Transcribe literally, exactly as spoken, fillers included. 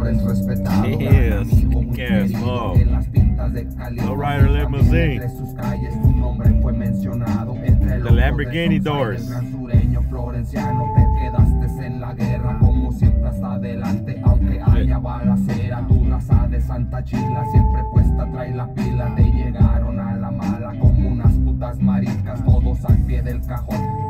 eres respetado. Yes, yes, no. Lowrider Limousine. Entre sus calles tu nombre fue mencionado. Entre The Lamborghini doors. El gran sureño florenciano, te quedaste en la guerra como siempre hasta adelante, aunque haya balacera. Tu raza de Santa Chila siempre puesta trae la pila. Te llegaron a la mala como unas putas maricas, todos al pie del cajón.